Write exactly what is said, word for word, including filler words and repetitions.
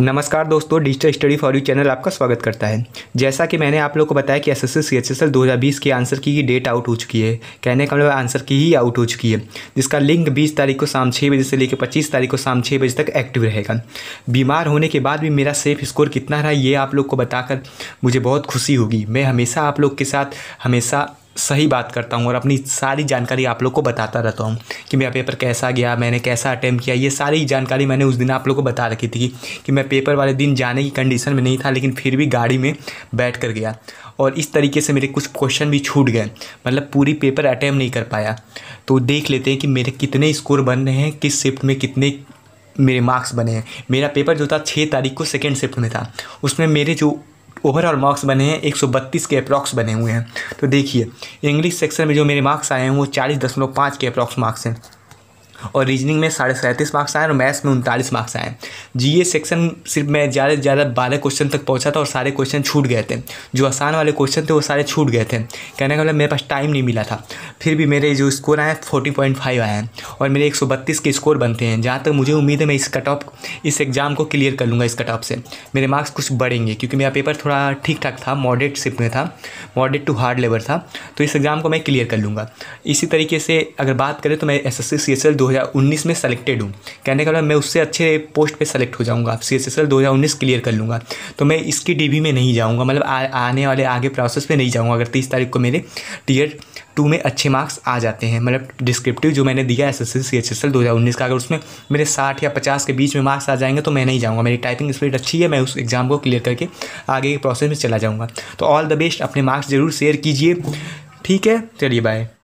नमस्कार दोस्तों, digital study for you channel आपका स्वागत करता है। जैसा कि मैंने आप लोगों को बताया कि एसएससी सीएचएसएल दो हज़ार बीस के आंसर की ही डेट आउट हो चुकी है। कहने का मतलब आंसर की ही आउट हो चुकी है, जिसका लिंक बीस तारीख को शाम छः बजे से लेकर पच्चीस तारीख को शाम छः बजे तक एक्टिव रहेगा। बीमार होने के बाद भी मेरा सेफ स्कोर कितना रहा ये आप लोग को बताकर मुझे बहुत खुशी होगी। मैं हमेशा आप लोग के साथ हमेशा सही बात करता हूँ और अपनी सारी जानकारी आप लोग को बताता रहता हूँ कि मेरा पेपर कैसा गया, मैंने कैसा अटेम्प्ट किया। ये सारी जानकारी मैंने उस दिन आप लोग को बता रखी थी कि मैं पेपर वाले दिन जाने की कंडीशन में नहीं था, लेकिन फिर भी गाड़ी में बैठ कर गया और इस तरीके से मेरे कुछ क्वेश्चन भी छूट गए, मतलब पूरी पेपर अटेम्प्ट नहीं कर पाया। तो देख लेते हैं कि मेरे कितने स्कोर बन रहे हैं, किस शिफ्ट में कितने मेरे मार्क्स बने हैं। मेरा पेपर जो था छः तारीख को सेकेंड शिफ्ट में था, उसमें मेरे जो ओवरऑल मार्क्स बने हैं एक सौ बत्तीस के अप्रॉक्स बने हुए हैं। तो देखिए, इंग्लिश सेक्शन में जो मेरे मार्क्स आए हैं वो चालीस दशमलव पाँच के अप्रॉक्स मार्क्स हैं और रीजनिंग में साढ़े सैंतीस मार्क्स आए और मैथ्स में उनतालीस मार्क्स आए। जीए सेक्शन सिर्फ मैं ज़्यादा से ज़्यादा बारह क्वेश्चन तक पहुंचा था और सारे क्वेश्चन छूट गए थे। जो आसान वाले क्वेश्चन थे वो सारे छूट गए थे। कहने का मतलब मेरे पास टाइम नहीं मिला था। फिर भी मेरे जो स्कोर आए चालीस पॉइंट पाँच आए हैं और मेरे एक सौ बत्तीस के स्कोर बनते हैं। जहाँ तक मुझे उम्मीद है मैं इस कट ऑफ इस एग्ज़ाम को क्लियर कर लूँगा। इस कट ऑफ से मेरे मार्क्स कुछ बढ़ेंगे क्योंकि मेरा पेपर थोड़ा ठीक ठाक था, मॉडरेट शिफ्ट में था, मॉडरेट टू हार्ड लेवल था। तो इस एग्ज़ाम को मैं क्लियर कर लूँगा। इसी तरीके से अगर बात करें तो मैं S S C C S L दो हज़ार उन्नीस में सेलेक्टेड हूँ। कहने का मतलब मैं उससे अच्छे पोस्ट पे सेलेक्ट हो जाऊँगा। सी एस एस एल दो हज़ार उन्नीस क्लियर कर लूँगा तो मैं इसकी डीवी में नहीं जाऊँगा, मतलब आ, आने वाले आगे प्रोसेस पे नहीं जाऊँगा। अगर तीस तारीख को मेरे टीयर टू में अच्छे मार्क्स आ जाते हैं, मतलब डिस्क्रिप्टिव जो मैंने दिया S S C C H S L दो हज़ार उन्नीस का, अगर उसमें मेरे साठ या पचास के बीच में मार्क्स आ जाएंगे तो मैं नहीं जाऊँगा। मेरी टाइपिंग स्पीड अच्छी है, मैं उस एग्ज़ाम को क्लियर करके आगे के प्रोसेस में चला जाऊँगा। तो ऑल द बेस्ट, अपने मार्क्स ज़रूर शेयर कीजिए। ठीक है, चलिए बाय।